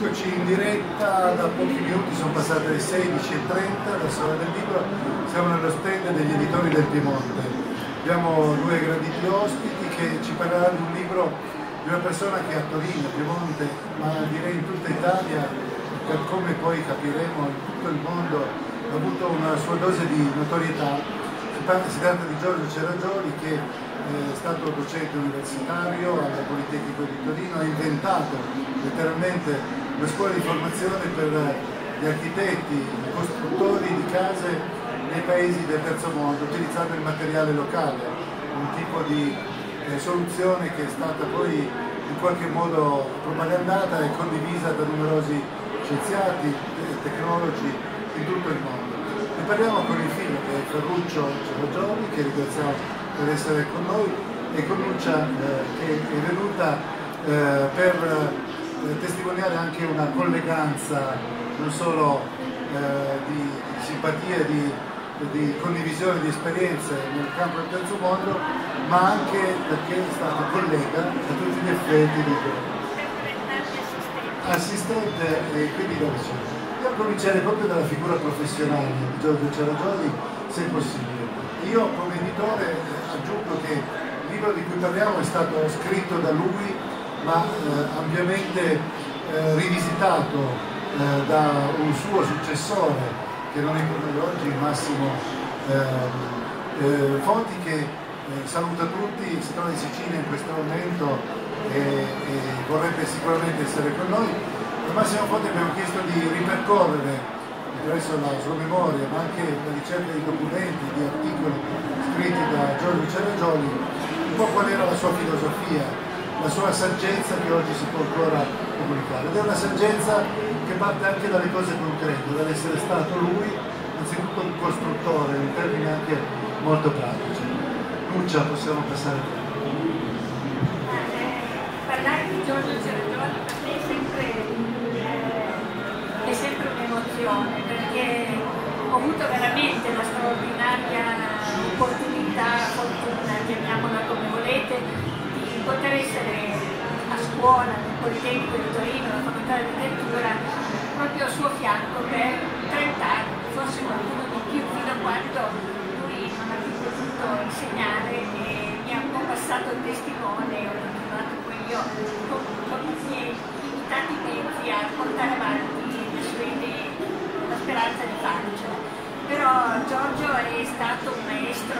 Eccoci in diretta, da pochi minuti sono passate le 16:30, la Sala del Libro, siamo nello stand degli editori del Piemonte. Abbiamo due graditi ospiti che ci parleranno di un libro di una persona che a Torino, Piemonte, ma direi in tutta Italia, per come poi capiremo in tutto il mondo, ha avuto una sua dose di notorietà. Si tratta di Giorgio Cerajoli, che è stato docente universitario al Politecnico di Torino, ha inventato letteralmente una scuola di formazione per gli architetti, i costruttori di case nei paesi del terzo mondo, utilizzando il materiale locale, un tipo di soluzione che è stata poi in qualche modo propagandata e condivisa da numerosi scienziati e tecnologi in tutto il mondo. Ne parliamo con il figlio, che è Ferruccio Cerajoli, che ringraziamo per essere con noi, e con Lucia che è venuta per testimoniare anche una colleganza non solo di simpatia, di condivisione di esperienze nel campo del terzo mondo, ma anche perché è stata collega a tutti gli effetti di assistente e quindi da vicino. Io comincerei proprio dalla figura professionale di Giorgio Cerajoli, se possibile. Io come editore aggiungo che il libro di cui parliamo è stato scritto da lui, ma ampiamente rivisitato da un suo successore, che non è con noi oggi, Massimo Fonti, che saluta tutti, si trova in Sicilia in questo momento e vorrebbe sicuramente essere con noi. A Massimo Fonti abbiamo chiesto di ripercorrere, attraverso la sua memoria, ma anche la ricerca di documenti, di articoli scritti da Giorgio Cerajoli, un po' qual era la sua filosofia, la sua saggezza che oggi si può ancora comunicare. Ed è una saggezza che parte anche dalle cose concrete, dall'essere stato lui, anzitutto un costruttore, in termini anche molto pratici. Lucia, possiamo passare a te. Parlare di Giorgio Cerajoli per me è sempre un'emozione, perché ho avuto veramente la straordinaria opportunità, fortuna, chiamiamola come volete, di poter essere a scuola nel Politecnico di Torino, alla Facoltà di Architettura, proprio al suo fianco per 30 anni, forse qualcuno di più, fino a quando lui non ha più potuto insegnare e mi ha un po' passato il testimone e ho continuato poi io con i miei limitati mezzi a portare avanti le sue idee, la speranza di farcela. Però Giorgio è stato un maestro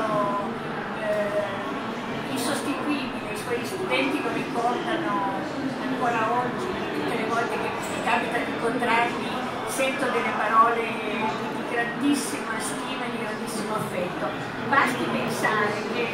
insostituibile, i suoi studenti lo ricordano ancora oggi, tutte le volte che mi capita di incontrarli sento delle parole di grandissima stima e di grandissimo affetto. Basti pensare che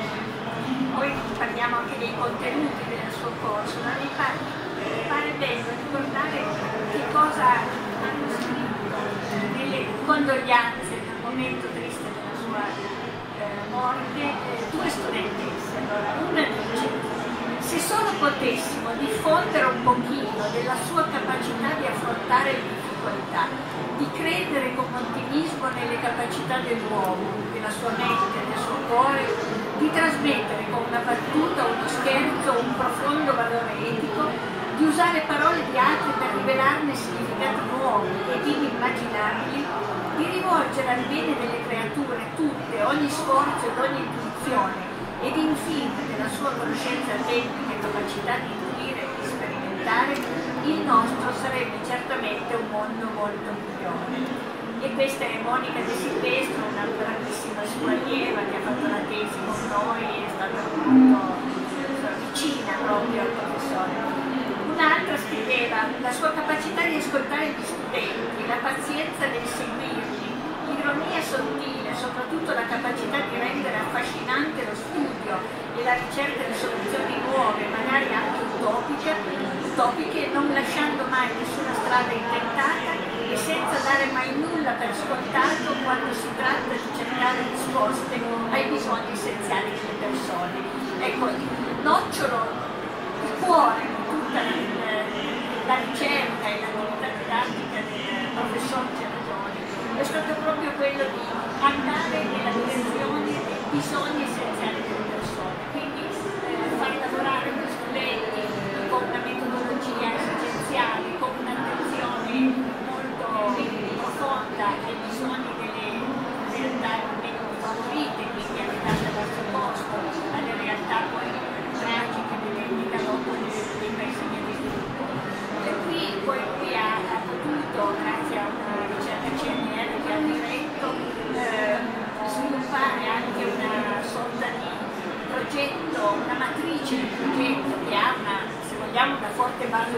poi parliamo anche dei contenuti del suo corso, ma mi pare bello ricordare che cosa hanno scritto nelle condoglianze nel momento triste della sua morte due studentesse. Allora, una dice: se solo potessimo diffondere un pochino della sua capacità di affrontare le difficoltà, di credere con ottimismo nelle capacità dell'uomo, della sua mente, del suo cuore, di trasmettere con una battuta, uno scherzo, un profondo valore etico, di usare parole di altri per rivelarne significati nuovi ed inimmaginabili, di rivolgere al bene delle creature tutte, ogni sforzo ed ogni intuizione, ed infine della sua conoscenza tecnica e capacità di intuire e di sperimentare, il nostro sarebbe certamente un mondo molto migliore. E questa è Monica De Silvestro, una bravissima sua allieva che ha fatto la tesi con noi, è stata molto vicina proprio al professore. Un'altra scriveva: la sua capacità di ascoltare gli studenti, la pazienza del seguirli, l'ironia sottile, soprattutto la capacità di rendere affascinante lo studio e la ricerca di soluzioni nuove, magari anche utopiche, non lasciando mai nessuna strada intentata e senza dare mai nulla per scontato quando si tratta di cercare risposte ai bisogni essenziali delle persone. Ecco, il nocciolo, il cuore di tutta la ricerca e l'attività didattica del professor Cerajoli è stato proprio quello di andare nella direzione dei bisogni essenziali delle persone, quindi far lavorare gli studenti con una metodologia esigenziale, con una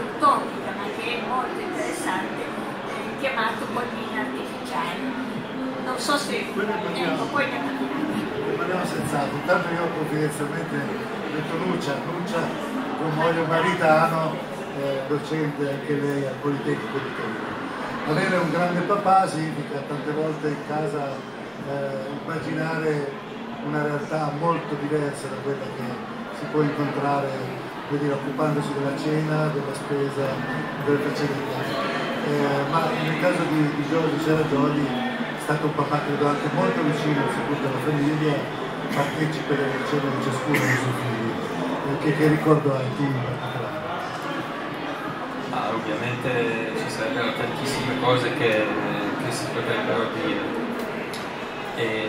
utopica ma che è molto interessante, chiamato Collina Artificiale. Non so se poi ne parliamo senz'altro. Intanto io confidenzialmente ho detto Nuccia con Moglio Maritano, docente anche lei al Politecnico di Torino. Avere un grande papà significa tante volte in casa immaginare una realtà molto diversa da quella che si può incontrare, quindi occupandosi della cena, della spesa, delle facilità. Ma nel caso di Giorgio Serragioli è stato un papà credo anche molto vicino soprattutto alla famiglia, partecipe delle cene di ciascuno dei suoi figli. Che ricordo hai tu in particolare? Ovviamente ci sarebbero tantissime cose che si potrebbero dire. E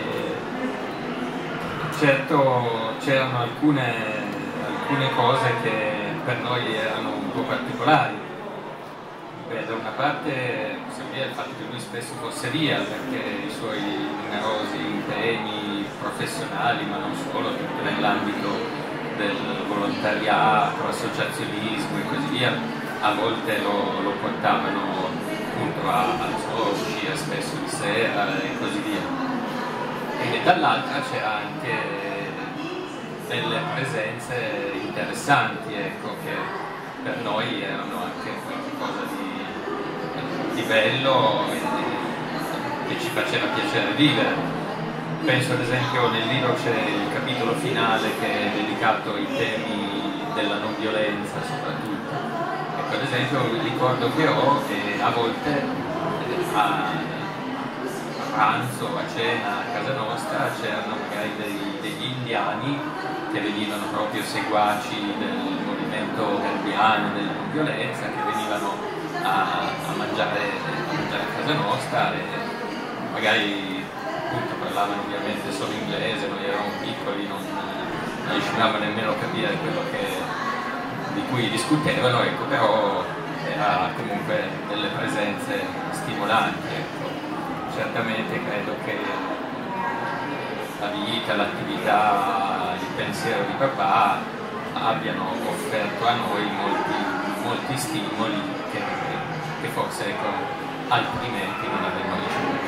certo c'erano alcune cose che per noi erano un po' particolari. Beh, da una parte possiamo dire il fatto che lui spesso fosse via perché i suoi numerosi impegni professionali, ma non solo, tutto nell'ambito del volontariato, associazionismo e così via, a volte lo portavano appunto al zoo, uscire spesso di sera e così via. E dall'altra c'era anche delle presenze interessanti, ecco, che per noi erano anche qualcosa di bello e che ci faceva piacere vivere. Penso ad esempio nel libro c'è il capitolo finale che è dedicato ai temi della non violenza soprattutto. Ecco, ad esempio il ricordo che ho è a volte a pranzo, a cena, a casa nostra c'erano magari degli indiani che venivano proprio seguaci del movimento gandhiano della non violenza, che venivano a mangiare a casa nostra e magari appunto parlavano ovviamente solo inglese, noi eravamo piccoli, non riuscivamo nemmeno a capire quello di cui discutevano, ecco, però era comunque delle presenze stimolanti, ecco. Certamente credo che la vita, l'attività, il pensiero di papà abbiano offerto a noi molti stimoli che forse ecco, altrimenti non avremmo ricevuto.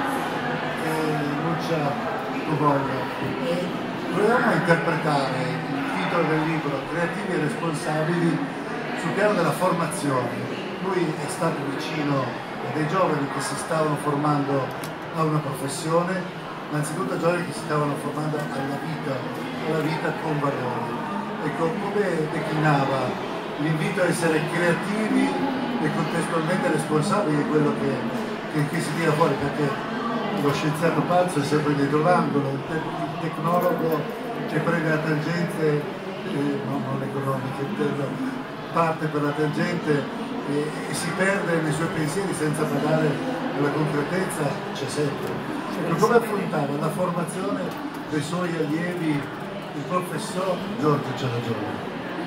Lucia Tuvoglia, proviamo a interpretare il titolo del libro Creativi e responsabili sul piano della formazione. Lui è stato vicino a dei giovani che si stavano formando a una professione, ma innanzitutto a giovani che si stavano formando alla vita con valori. Ecco, come declinava l'invito a essere creativi e contestualmente responsabili di quello che si tira fuori, perché lo scienziato pazzo è sempre dietro l'angolo, il tecnologo che prende la tangente, non economica, parte per la tangente e si perde nei suoi pensieri senza badare alla concretezza, c'è sempre. Ma come affrontava la formazione dei suoi allievi il professor Giorgio Serragioli?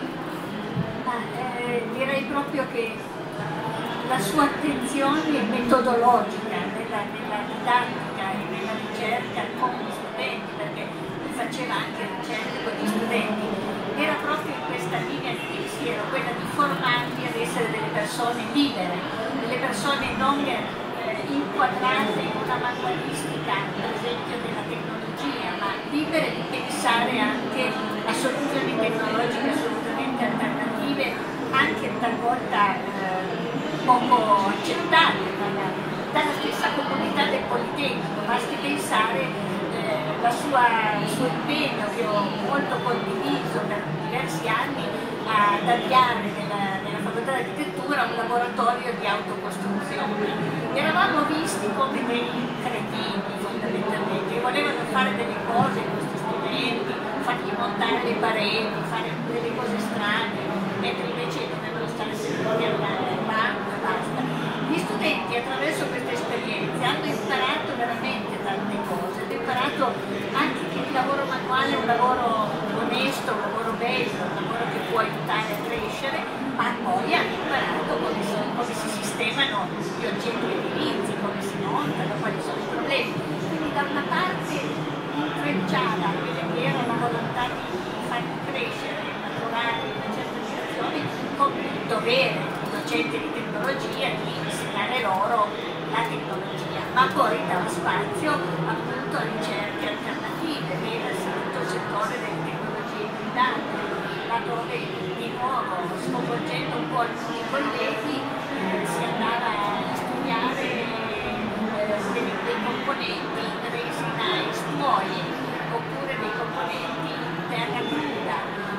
Direi proprio che la sua attenzione metodologica nella didattica e nella ricerca con gli studenti, perché lui faceva anche ricerche con gli studenti, era proprio in questa linea di pensiero, quella di formarli ad essere delle persone libere, delle persone non inquadrate in una manualistica, per esempio della tecnologia, ma libere di pensare anche a soluzioni tecnologiche assolutamente alternative, anche talvolta poco accettate dalla stessa comunità del Politecnico. Basti pensare il suo impegno, che ho molto condiviso per diversi anni, ad avviare nella facoltà di architettura un laboratorio di autocostruzione. Eravamo visti come dei cretini fondamentalmente, che volevano fare delle cose con questi studenti, fargli montare le pareti, fare delle cose strane, mentre invece dovevano stare seduti al banco e basta. Gli studenti attraverso queste esperienze hanno imparato veramente tante cose, hanno imparato anche che il lavoro manuale è un lavoro onesto, un lavoro bello, un lavoro che può aiutare a crescere, ma poi hanno imparato come si sistemano gli oggetti edilizi, come si montano, quali sono i problemi. Quindi da una parte intrecciata quella che era la volontà di farli crescere, maturare in una certa direzione, con il dovere gente di tecnologia, di insegnare loro la tecnologia, ma poi dava spazio appunto a ricerche alternative, vedasi tutto il settore delle tecnologie guidate, laddove di nuovo, sconvolgendo un po' i colleghi, si andava a studiare dei componenti in resina in stuoie, oppure dei componenti in terra cruda,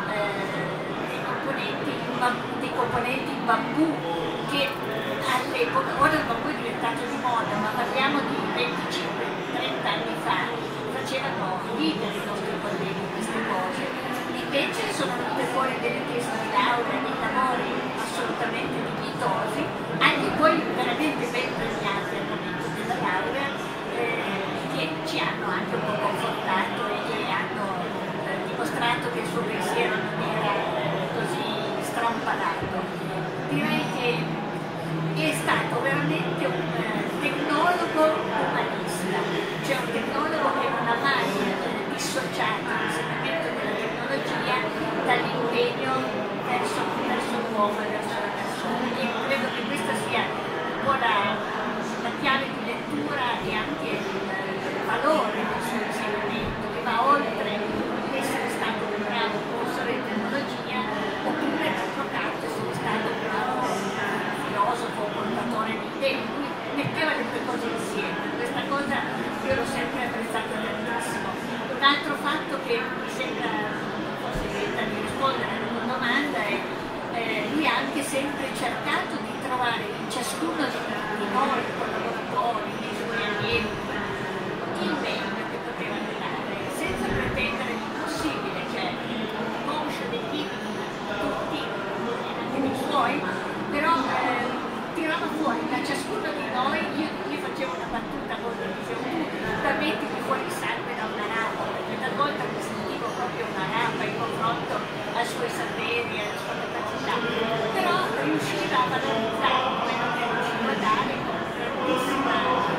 dei componenti in bambù, che all'epoca, ora il bambù è diventato di moda, ma parliamo di 25-30 anni fa, facevano ridere i nostri colleghi queste cose. Invece sono venute fuori delle tesi di laurea, dei lavori assolutamente dignitosi, anche poi veramente ben premiati al momento della laurea, che ci hanno anche un po' confortato e hanno dimostrato che il suo pensiero non era così strampalato. Direi che è stato veramente un tecnologo umanista, cioè un tecnologo che non ha mai dissociato l'insegnamento della tecnologia dall'impegno verso l'uomo e verso la persona. Io credo che questa sia un po' la chiave di lettura e anche il valore del suo insegnamento, che va oltre l'essere stato un bravo professore di tecnologia, oppure d'altro canto essere stato un bravo filosofo, portatore di idee. Lui metteva le due cose insieme. Questa cosa io l'ho sempre apprezzata tantissimo. Un altro fatto che mi sembra forse tenta di rispondere alla tua domanda è lui ha anche sempre cercato di trovare in ciascuno di noi, collaboratori, dei suoi allievi, il meglio che potevano dare, senza pretendere l'impossibile, cioè conscio dei limiti tutti, anche dei suoi, però tirava fuori da ciascuno di noi. Io facevo una battuta con lui, dicevo tu mettimi fuori il sangue da una rapa, perché talvolta mi sentivo proprio una rapa in confronto ai suoi saperi, alle sue capacità, però riusciva a valorizzare quello che riusciva a dare con grandissima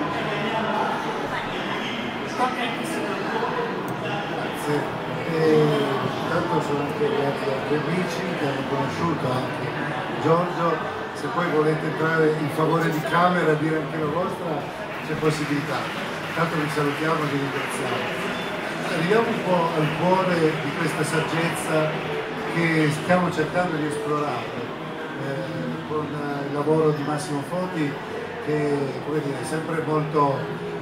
umanità, con grandissima umanità. Grazie. Intanto sono anche gli altri amici che hanno conosciuto anche Giorgio. Se poi volete entrare in favore di camera e dire anche la vostra, c'è possibilità. Intanto vi salutiamo e vi ringraziamo. Arriviamo un po' al cuore di questa saggezza che stiamo cercando di esplorare con il lavoro di Massimo Foti, che come dire, è sempre molto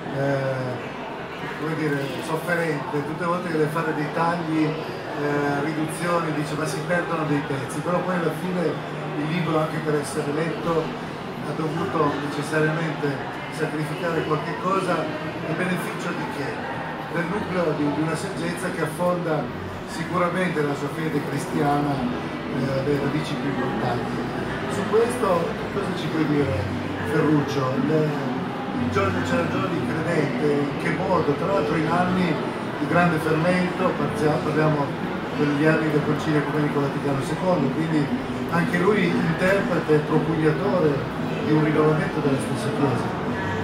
come dire, sofferente. Tutte le volte che deve fare dei tagli, riduzioni, dice ma si perdono dei pezzi, però poi alla fine il libro, anche per essere letto, ha dovuto necessariamente sacrificare qualche cosa a beneficio di che? Del nucleo di una saggezza che affonda sicuramente la sua fede cristiana, le radici più importanti. Su questo cosa ci puoi dire, Ferruccio? Giorgio Ciargioni credente, in che modo? Tra l'altro in anni di grande fermento, parliamo degli anni del Concilio Ecumenico Vaticano II, quindi anche lui interprete e propugnatore di un rinnovamento della stessa Chiesa.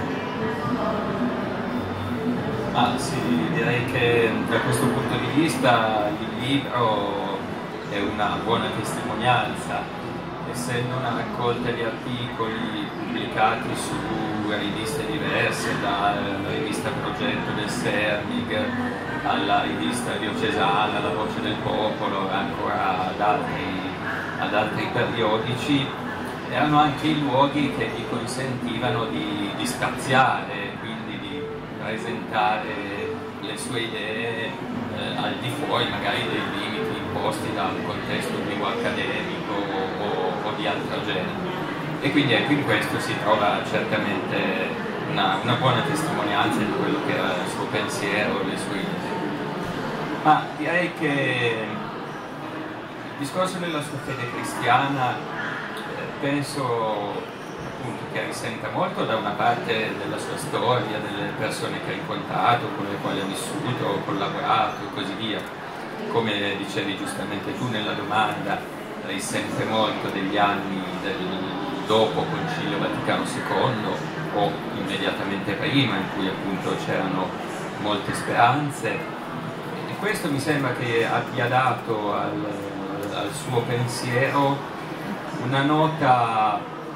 Sì, direi che da questo punto di vista il libro è una buona testimonianza, essendo una raccolta di articoli pubblicati su riviste diverse, dalla rivista Progetto del Sermig alla rivista diocesana, alla Voce del Popolo, ancora ad altri periodici. Erano anche i luoghi che gli consentivano di spaziare, quindi di presentare le sue idee al di fuori magari dei limiti imposti da un contesto più accademico o di altro genere. E quindi ecco, in questo si trova certamente una buona testimonianza di quello che era il suo pensiero, le sue idee. Ma direi che il discorso della sua fede cristiana penso appunto che risenta molto da una parte della sua storia, delle persone che ha incontrato, con le quali ha vissuto, collaborato e così via. Come dicevi giustamente tu nella domanda, risente molto degli anni del dopo Concilio Vaticano II o immediatamente prima, in cui appunto c'erano molte speranze, e questo mi sembra che abbia dato al suo pensiero una nota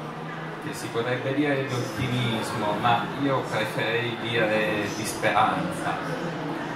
che si potrebbe dire di ottimismo, ma io preferirei dire di speranza.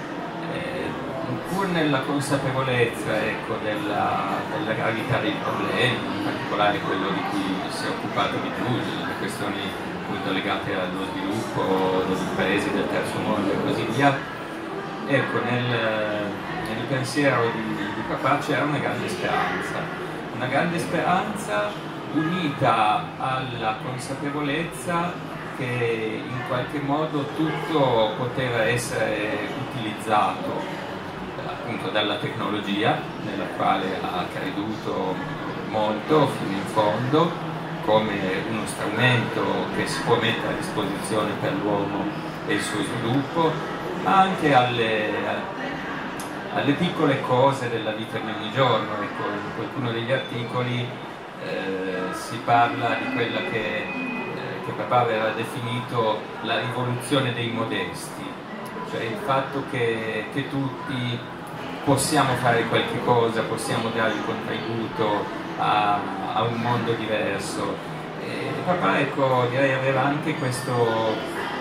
Pur nella consapevolezza, ecco, della gravità dei problemi, in particolare quello di cui si è occupato di più, le questioni appunto legate allo sviluppo dei paesi del terzo mondo e così via, ecco, nel pensiero di papà c'era una grande speranza unita alla consapevolezza che in qualche modo tutto poteva essere utilizzato appunto dalla tecnologia, nella quale ha creduto molto fino in fondo, come uno strumento che si può mettere a disposizione per l'uomo e il suo sviluppo, ma anche alle piccole cose della vita di ogni giorno. Ecco, in qualcuno degli articoli si parla di quella che papà aveva definito la rivoluzione dei modesti, cioè il fatto che tutti possiamo fare qualche cosa, possiamo dare il contributo a un mondo diverso. E papà, ecco, direi aveva anche questo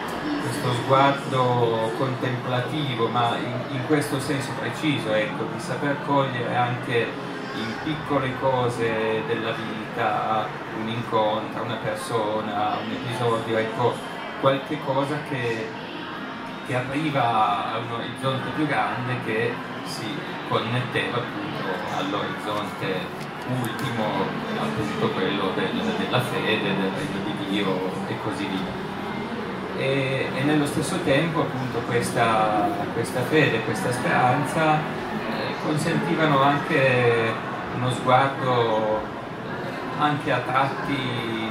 sguardo contemplativo, ma in questo senso preciso, ecco, di saper cogliere anche in piccole cose della vita, un incontro, una persona, un episodio, ecco, qualche cosa che arriva a un orizzonte più grande che si connetteva appunto all'orizzonte ultimo, appunto quello della fede, del regno di Dio e così via. E nello stesso tempo appunto questa fede, questa speranza consentivano anche uno sguardo anche a tratti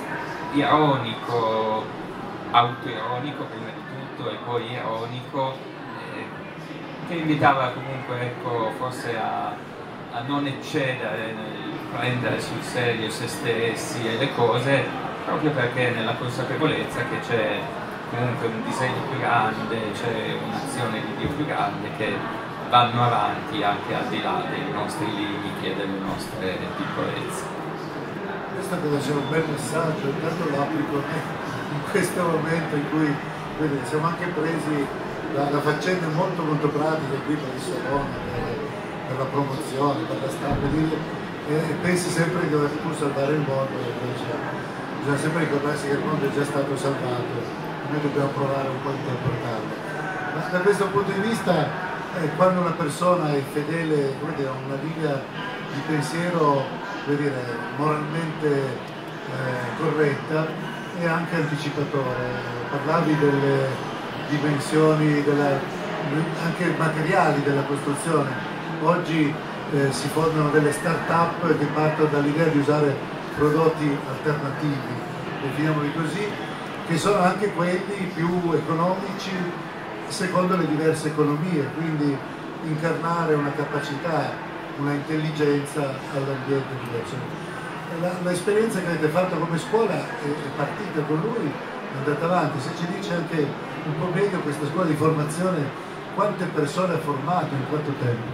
ironico, autoironico prima di tutto e poi ironico, che invitava comunque, ecco, forse a non eccedere nel prendere sul serio se stessi e le cose, proprio perché nella consapevolezza che c'è comunque un disegno più grande, c'è un'azione di Dio più grande che vanno avanti anche al di là dei nostri limiti e delle nostre piccolezze. Questo credo sia un bel messaggio, intanto lo applico in questo momento in cui siamo anche presi da faccende molto pratiche qui per il Salone, per la promozione, per la stampa, e pensi sempre di dover pur salvare il mondo, bisogna sempre ricordarsi che il mondo è già stato salvato e noi dobbiamo provare un po' a interpretarlo. Ma da questo punto di vista, quando una persona è fedele, come dire, a una linea di pensiero, come dire, moralmente corretta, è anche anticipatore. Parlavi delle dimensioni anche materiali della costruzione. Oggi si formano delle start-up che partono dall'idea di usare prodotti alternativi, definiamoli così, che sono anche quelli più economici secondo le diverse economie, quindi incarnare una capacità, una intelligenza all'ambiente diverso. L'esperienza che avete fatto come scuola è partita con lui, è andata avanti. Se ci dice anche un po' meglio questa scuola di formazione, quante persone ha formato, in quanto tempo?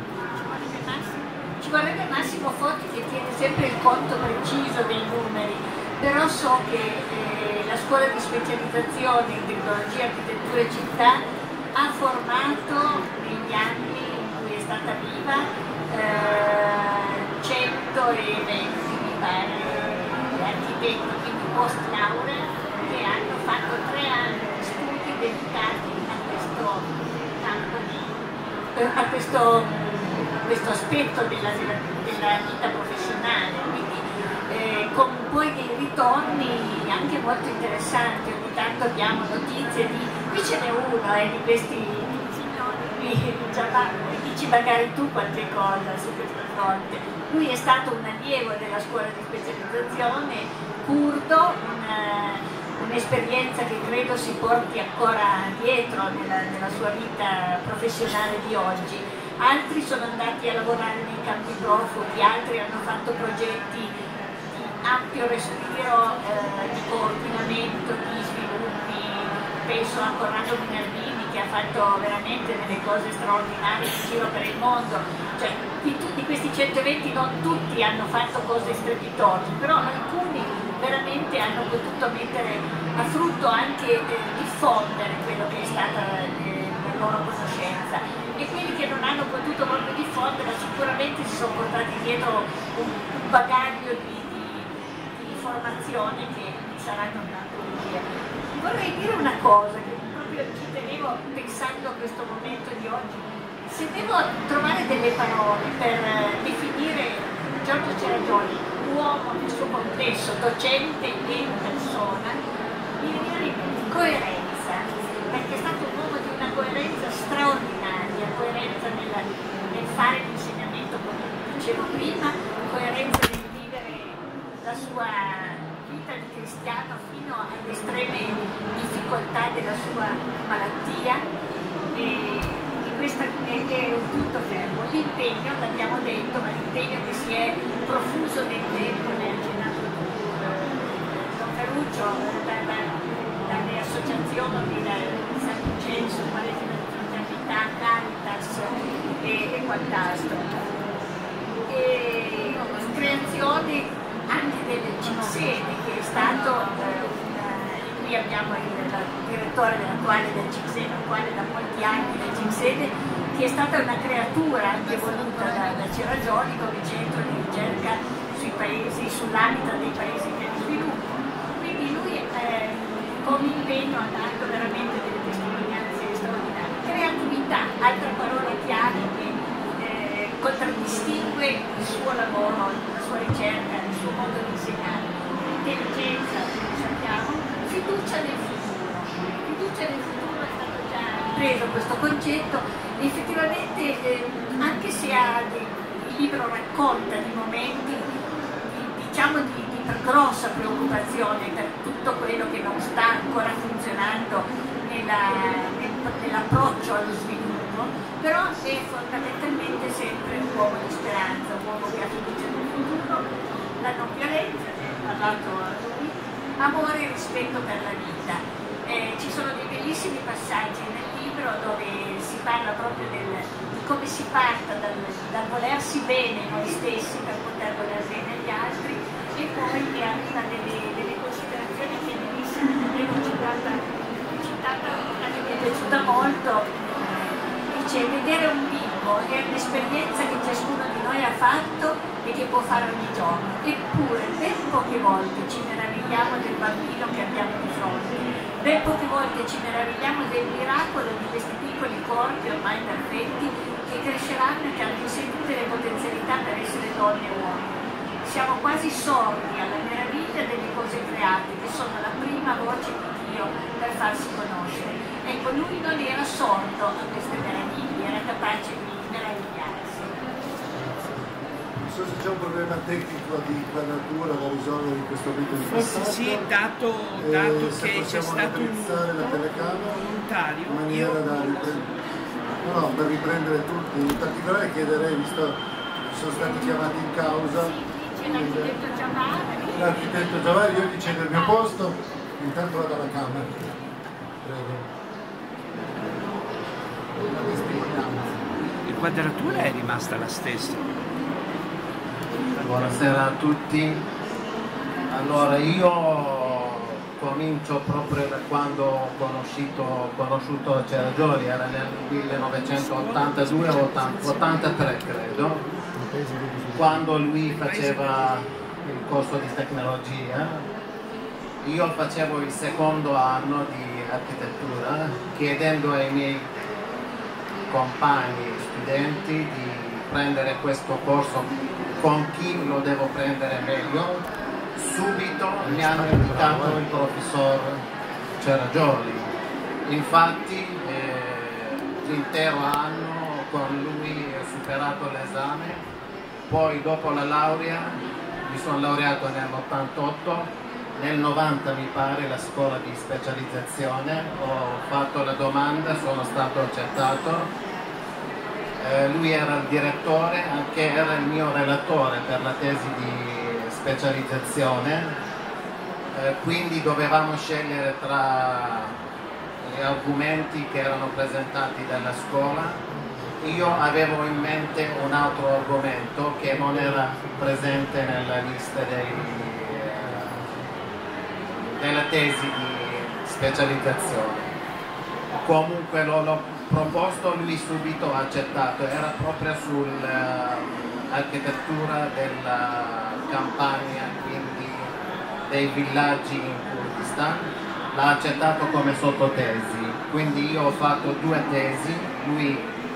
Ci vorrebbe Massimo Fotti che tiene sempre il conto preciso dei numeri, però so che la scuola di specializzazione in tecnologia, architettura e città ha formato negli anni in cui è stata viva 120 mi pare architetti, quindi post laurea, che hanno fatto 3 anni di studi dedicati a questo campo a questo aspetto della vita professionale, quindi con poi dei ritorni anche molto interessanti. Ogni tanto abbiamo notizie qui ce n'è uno di questi signori qui, dici magari tu qualche cosa su questo fronte. Lui è stato un allievo della scuola di specializzazione curdo, un'esperienza che credo si porti ancora dietro nella sua vita professionale di oggi. Altri sono andati a lavorare nei campi profughi, altri hanno fatto progetti di ampio respiro, di coordinamento, di sviluppi. Penso a Corrado Minervini, che ha fatto veramente delle cose straordinarie in giro per il mondo. Cioè, di questi 120 non tutti hanno fatto cose strepitose, però alcuni veramente hanno potuto mettere a frutto anche diffondere quello che è stata la loro conoscenza, e quelli che non hanno potuto proprio diffondere sicuramente si sono portati dietro un bagaglio di informazione che saranno andate via. Vorrei dire una cosa che proprio ci tenevo pensando a questo momento di oggi: se devo trovare delle parole per definire Giorgio Cerajoli, uomo nel suo complesso, docente e persona, mi viene in mente coerenza, perché è stato un uomo di una coerenza straordinaria, coerenza nel fare l'insegnamento, come dicevo prima, coerenza nel vivere la sua vita di cristiano fino alle estreme difficoltà della sua malattia, e questo è un punto fermo. L'impegno, l'abbiamo detto, ma l'impegno che si è profuso nel tempo, ne ha accennato Don Ferruccio, dalle associazioni da San Vincenzo, Palestina di Fraternità, Caritas e quant'altro. E creazione anche del CICSENE, che è stato qui abbiamo il direttore attuale del CICSENE, attuale da molti anni del CICSENE, che è stata una creatura anche voluta da Cerajoli come centro di ricerca sui paesi, sull'habitat dei paesi in via di sviluppo. Quindi lui con impegno ha dato veramente delle testimonianze straordinarie. Creatività, altra parola chiave che contraddistingue il suo lavoro, la sua ricerca, il suo modo di insegnare. Intelligenza, sappiamo, fiducia nel futuro. Fiducia nel futuro è stato già preso questo concetto, e effettivamente anche se il libro racconta di momenti diciamo di grossa preoccupazione per tutto quello che non sta ancora funzionando nell'approccio allo sviluppo, però è fondamentalmente sempre un uomo di speranza, un uomo che ha fiducia nel futuro, la non violenza, ne ha parlato lui, amore e rispetto per la vita. Ci sono dei bellissimi passaggi nel libro dove si parla proprio di come si parta dal volersi bene noi stessi per poter voler bene gli altri, e poi arriva delle considerazioni che avevo citata, a me mi è piaciuta molto. Dice: vedere un bimbo è un'esperienza che ciascuno di noi ha fatto e che può fare ogni giorno, eppure ben poche volte ci meravigliamo del bambino che abbiamo di fronte, ben poche volte ci meravigliamo del miracolo di questi piccoli corpi ormai perfetti che cresceranno e che hanno in sé tutte le potenzialità per essere donne e uomini. Siamo quasi sordi alla meraviglia delle cose create, che sono la prima voce di Dio per farsi conoscere. Ecco, lui non era sordo a queste meraviglie, era capace di meravigliarsi. Non so se c'è un problema tecnico di inquadratura da risolvere in questo video di passaggio. Sì, dato che c'è stato un volontario in maniera da riprendere. No, per riprendere tutti. In particolare chiederei, visto che sono stati chiamati in causa, l'architetto Giavari, io gli cedo il mio posto, intanto vado alla Camera. Prego. La testimonianza. L'inquadratura è rimasta la stessa. Buonasera a tutti. Allora, io comincio proprio da quando ho conosciuto Cerajoli, era nel 1982 o 83 credo, quando lui faceva il corso di tecnologia. Io facevo il secondo anno di architettura, chiedendo ai miei compagni studenti di prendere questo corso con chi lo devo prendere meglio. Subito mi hanno invitato il professor Cerajoli, infatti l'intero anno con lui ho superato l'esame, poi dopo la laurea mi sono laureato nell'88, nel 90 mi pare la scuola di specializzazione, ho fatto la domanda, sono stato accettato. Lui era il direttore, anche era il mio relatore per la tesi di specializzazione, quindi dovevamo scegliere tra gli argomenti che erano presentati dalla scuola. Io avevo in mente un altro argomento che non era presente nella lista della tesi di specializzazione. Comunque l'ho proposto, lui subito ha accettato, era proprio sull'architettura della campagna, quindi dei villaggi in Kurdistan, l'ha accettato come sottotesi, quindi io ho fatto 2 tesi, lui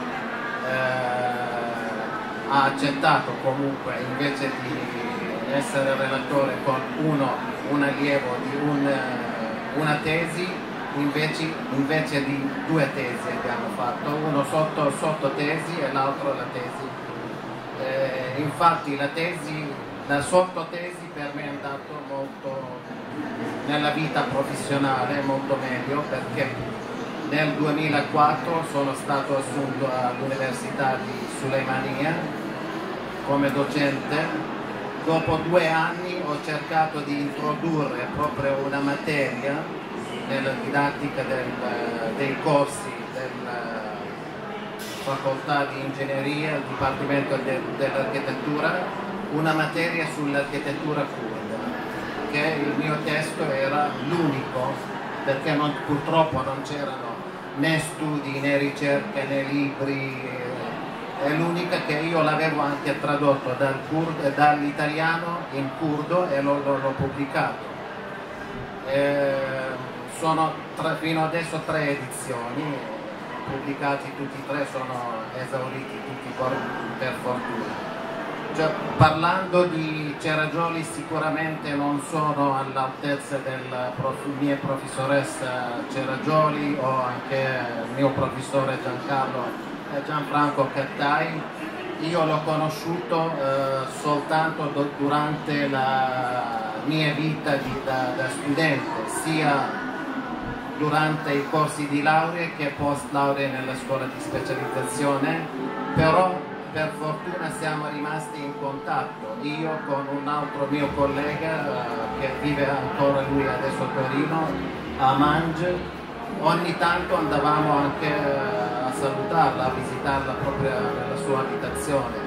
ha accettato comunque invece di essere relatore con un allievo di una tesi, invece di 2 tesi abbiamo fatto, uno sottotesi e l'altro la tesi. Infatti la sottotesi per me è andato molto nella vita professionale, molto meglio, perché nel 2004 sono stato assunto all'Università di Suleimania come docente. Dopo 2 anni ho cercato di introdurre proprio una materia nella didattica dei corsi della facoltà di ingegneria, il Dipartimento dell'Architettura, una materia sull'architettura kurda, che il mio testo era l'unico, perché purtroppo non c'erano né studi né ricerche né libri, è l'unica che io l'avevo anche tradotto dall'italiano in curdo e l'ho pubblicato. Sono fino adesso 3 edizioni, pubblicati tutti e 3, sono esauriti tutti per fortuna. Cioè, parlando di Ceragioli, sicuramente non sono all'altezza della mia professoressa Ceragioli o anche il mio professore Gianfranco Cattai. Io l'ho conosciuto soltanto durante la mia vita da studente, sia durante i corsi di laurea che post laurea nella scuola di specializzazione, però per fortuna siamo rimasti in contatto, io con un altro mio collega che vive ancora lui adesso a Torino, a Mange. Ogni tanto andavamo anche a salutarla, a visitarla proprio nella sua abitazione.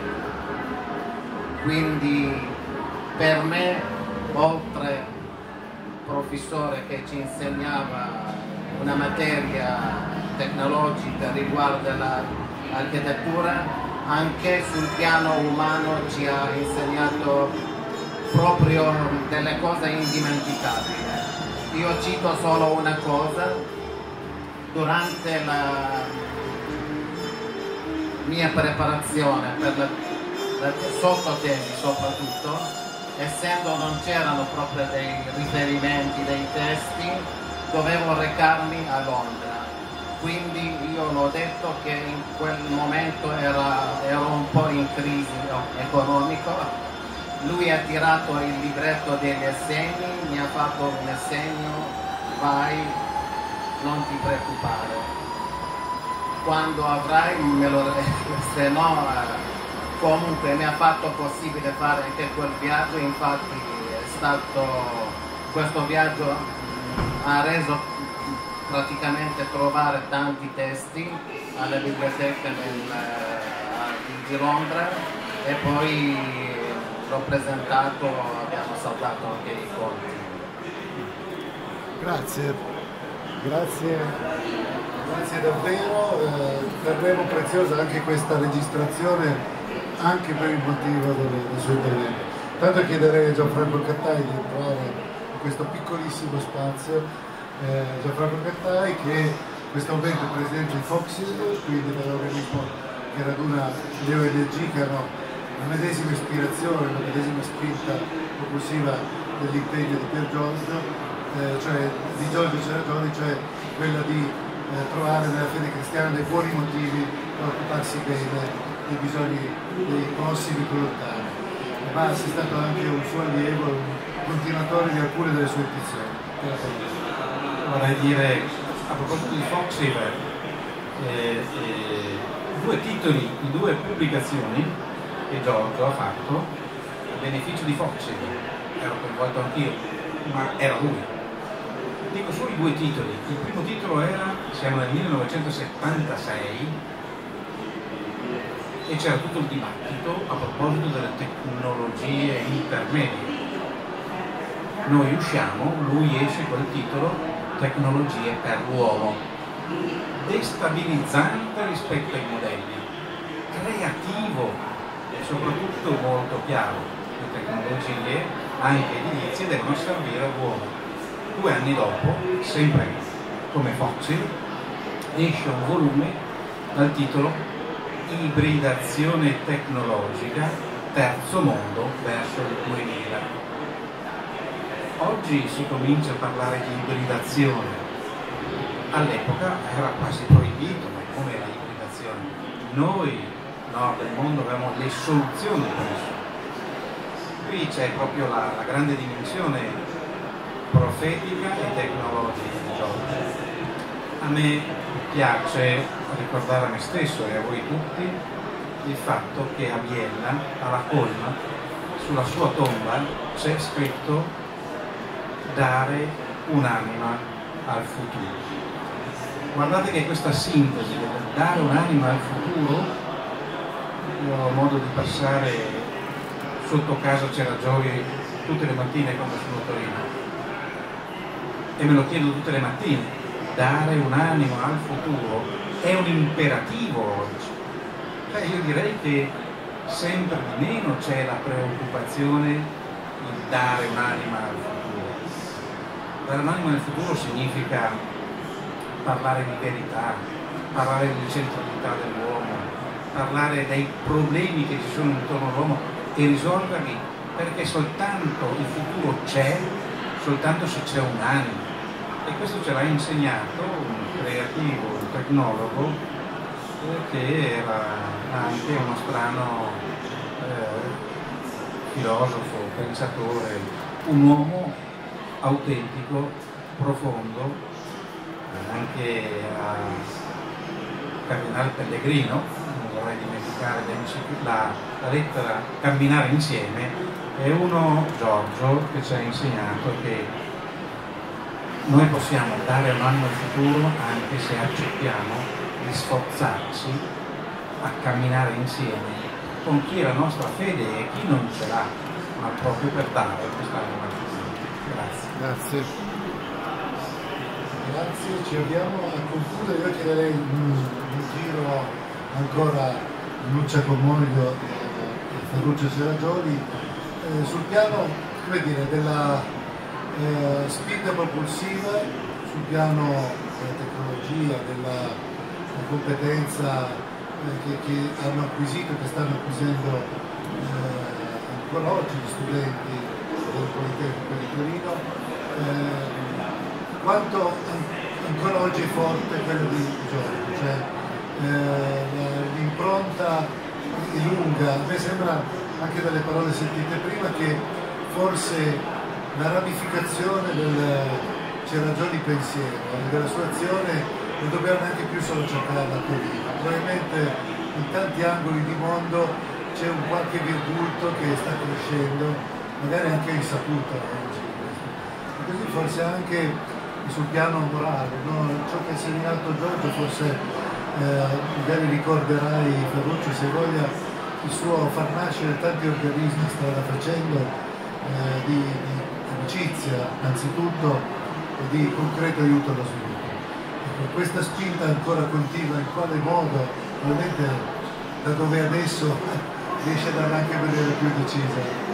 Quindi per me, oltre professore che ci insegnava una materia tecnologica riguardo all'architettura, anche sul piano umano ci ha insegnato proprio delle cose indimenticabili. Io cito solo una cosa: durante la mia preparazione per la sottotesi soprattutto, essendo non c'erano proprio dei riferimenti, dei testi, dovevo recarmi a Londra. Quindi io l'ho detto che in quel momento ero un po' in crisi economica. Lui ha tirato il libretto degli assegni, mi ha fatto un assegno, vai, non ti preoccupare. Quando avrai me lo se no, comunque mi ha fatto possibile fare anche quel viaggio, infatti questo viaggio ha reso praticamente trovare tanti testi alla biblioteca di Londra e poi l'ho presentato, abbiamo saldato anche i conti. Grazie davvero, terremo preziosa anche questa registrazione anche per il motivo del suo intervento. Tanto chiederei a Gianfranco Cattai di entrare in questo piccolissimo spazio. Gianfranco Cattai, che in questo momento è presidente di Foxil, quindi dell'organismo che raduna le ONG che hanno la medesima ispirazione, la medesima spinta propulsiva dell'impegno di Pier Giorgio, cioè di Giorgio Ceragioli, cioè quella di trovare nella fede cristiana dei buoni motivi per occuparsi bene dei bisogni dei prossimi più lontani. Ma è stato anche un suo allievo, un continuatore di alcune delle sue intuizioni. Vorrei dire, a proposito di Foxil, 2 titoli di 2 pubblicazioni che Giorgio ha fatto a beneficio di Foxil. Ero coinvolto anch'io, ma era lui. Dico solo i 2 titoli. Il primo titolo era, siamo nel 1976, e c'era tutto il dibattito a proposito delle tecnologie intermedie. Noi usciamo, lui esce col titolo Tecnologie per l'uomo, destabilizzante rispetto ai modelli, creativo e soprattutto molto chiaro. Le tecnologie, anche edilizie, devono servire all'uomo. 2 anni dopo, sempre come Focci, esce un volume dal titolo Ibridazione tecnologica, terzo mondo verso il 2000. Oggi si comincia a parlare di ibridazione, all'epoca era quasi proibito, ma come era ibridazione? Noi, nord del mondo, avevamo le soluzioni per questo. Qui c'è proprio la grande dimensione profetica e tecnologica di Giorgio. A me piace ricordare a me stesso e a voi tutti il fatto che a Vienna, alla colma, sulla sua tomba c'è scritto dare un'anima al futuro. Guardate che questa sintesi del dare un'anima al futuro, io ho modo di passare sotto casa Ceraggioli tutte le mattine quando sono a Torino e me lo chiedo tutte le mattine. Dare un'anima al futuro è un imperativo oggi. Cioè io direi che sempre di meno c'è la preoccupazione di dare un'anima al futuro. Dare un'anima nel futuro significa parlare di verità, parlare di centralità dell'uomo, parlare dei problemi che ci sono intorno all'uomo e risolverli, perché soltanto il futuro c'è, soltanto se c'è un'anima. E questo ce l'ha insegnato un creativo, un tecnologo, che era anche uno strano filosofo, pensatore, un uomo autentico, profondo, anche a Cardinale Pellegrino, non vorrei dimenticare la lettera Camminare insieme, è uno, Giorgio, che ci ha insegnato che noi possiamo dare un'anima al futuro anche se accettiamo di sforzarci a camminare insieme con chi è la nostra fede e chi non ce l'ha, ma proprio per dare questa anima al futuro. Grazie. Grazie. Grazie, ci avviamo a concludere. Io chiederei un giro ancora in Lucia Comoglio e Ferruccio Ceraggioli sul piano, come dire, della spinta propulsiva, sul piano della tecnologia, della competenza che hanno acquisito, che stanno acquisendo ancora oggi gli studenti del Politecnico di Torino. Quanto ancora oggi è forte quello di Giorgio, cioè l'impronta è lunga. A me sembra, anche dalle parole sentite prima, che forse la ramificazione del Ceraggioli pensiero e della sua azione non dobbiamo neanche più solo cercarla a Torino. Probabilmente in tanti angoli di mondo c'è un qualche virgulto che sta crescendo, magari anche insaputa oggi. E così forse anche sul piano morale, no? Ciò che ha segnato Giorgio, forse magari ricorderai, Ferruccio, se voglia, il suo far nascere tanti organismi, strada facendo, di amicizia anzitutto e di concreto aiuto allo sviluppo. Ecco, questa spinta ancora continua, in quale modo, probabilmente da dove adesso riesce a darla anche a vedere più decisa.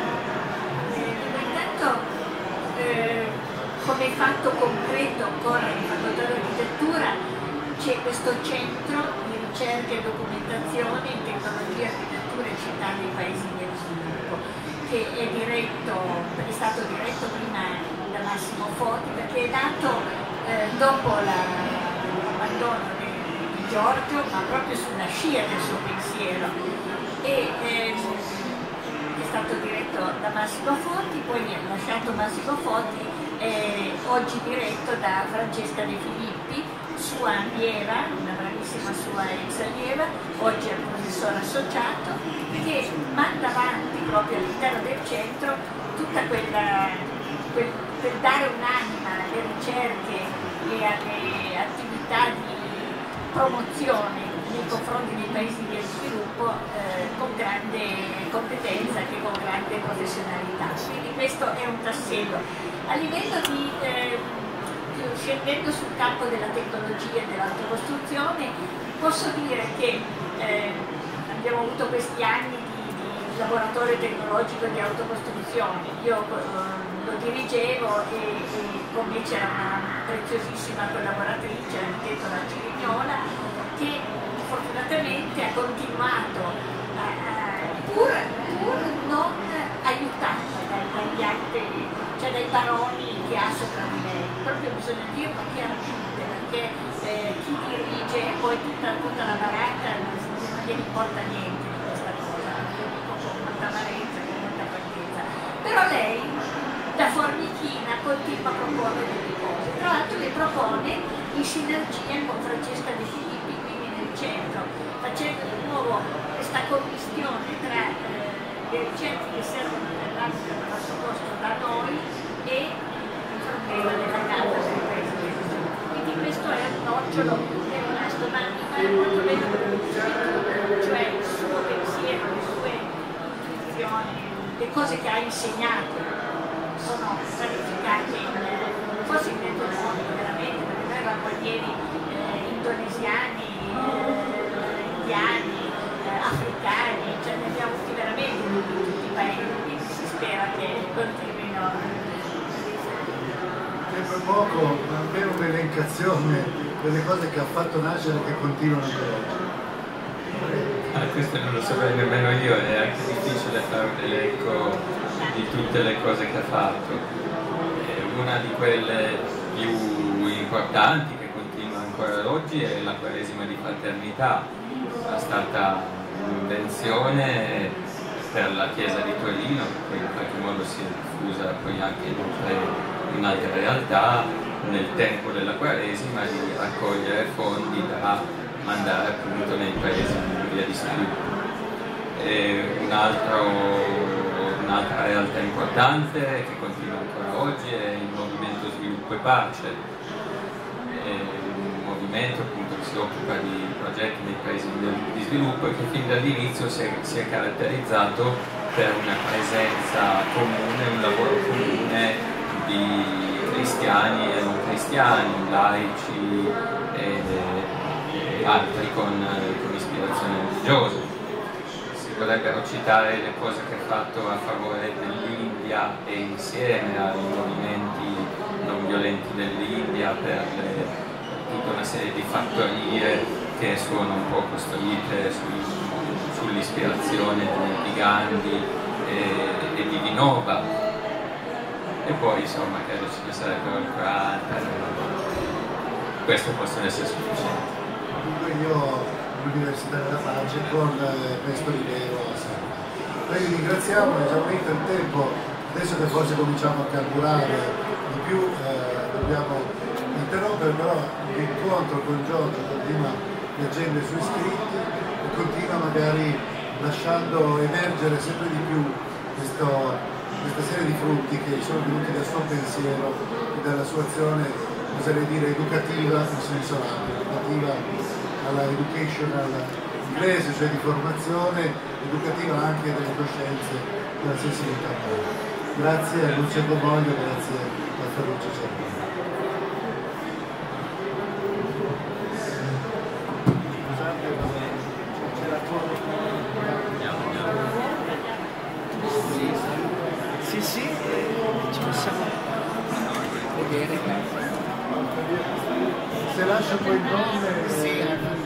Come fatto concreto ancora in facoltà di architettura c'è questo centro di ricerca e documentazione in tecnologia, architettura e città dei paesi in via di sviluppo, che è stato diretto prima da Massimo Foti, perché è nato dopo l'abbandono di Giorgio, ma proprio sulla scia del suo pensiero. È stato diretto da Massimo Foti, poi ha lasciato Massimo Foti, oggi diretto da Francesca De Filippi, sua allieva, una bravissima sua ex allieva, oggi è professore associato, che manda avanti proprio all'interno del centro tutta per dare un'anima alle ricerche e alle attività di promozione nei confronti dei paesi di sviluppo con grande competenza e con grande professionalità. Quindi questo è un tassello. A livello di scendendo sul campo della tecnologia e dell'autocostruzione, posso dire che abbiamo avuto questi anni di laboratorio tecnologico di autocostruzione. Io lo dirigevo e con me c'era una preziosissima collaboratrice, l'architetto Cirignola, che fortunatamente ha continuato pur non aiutata dagli altri, cioè dai baroni che ha sopra di lei. Proprio bisogna dirlo chiaramente, perché chi dirige poi tutta la baracca non gliene importa niente di questa cosa, lo dico con molta amarezza, con molta franchezza. Però lei, da formichina, continua a proporre delle cose. Tra l'altro le propone in sinergia con Francesca De Filippi, quindi nel centro, facendo di nuovo questa commistione tra le ricette che servono nell'ambito del nostro posto da noi e il problema della casa del paese. Quindi questo è un nocciolo che è rimasto, ma mi pare molto bene quello che dicevi, cioè il suo pensiero, le sue intuizioni, le cose che ha insegnato sono planificate forse in mezzo mondo veramente, perché noi avevamo allievi indonesiani, indiani, africani, cioè ne abbiamo avuti veramente di tutti i paesi, quindi si spera che continuino. Sembra poco, ma almeno un'elencazione delle cose che ha fatto nascere e che continuano ancora oggi. Questo non lo saprei nemmeno io, è anche difficile fare un elenco di tutte le cose che ha fatto. Una di quelle più importanti che continua ancora oggi è la Quaresima di Fraternità. È stata un'invenzione per la Chiesa di Torino, che in qualche modo si è diffusa poi anche in altre realtà, nel tempo della Quaresima, di raccogliere fondi da mandare appunto nei paesi in via di sviluppo. Un'altra realtà importante che continua ancora oggi è il Movimento Sviluppo e Pace, un movimento appunto che si occupa di progetti nei paesi di sviluppo e che fin dall'inizio si è caratterizzato per una presenza comune, un lavoro comune di cristiani e non cristiani, laici e altri con ispirazione religiosa. Si potrebbero citare le cose che ha fatto a favore dell'India e insieme ai movimenti non violenti dell'India per tutta una serie di fattorie che sono un po' costruite sull'ispirazione di Gandhi e di Vinoba. E poi insomma credo ce ne sarebbero ancora altre, questo possono essere sufficienti. Io all'Università della Pace con questo rilievo a Serra. Noi vi ringraziamo, è esaurito il tempo, adesso che forse cominciamo a carburare di più dobbiamo interrompere, però l'incontro con Giorgio continua leggendo i suoi scritti e continua magari lasciando emergere sempre di più questa serie di frutti che sono venuti dal suo pensiero e dalla sua azione, oserei dire, educativa in senso ampio, educativa alla educational inglese, cioè di formazione, educativa anche delle coscienze, della sensibilità. Grazie a Lucia Gomoglio, grazie a Ferruccio Cervini. Sì, ci possiamo vedere. Se lascio poi il nome... Sì.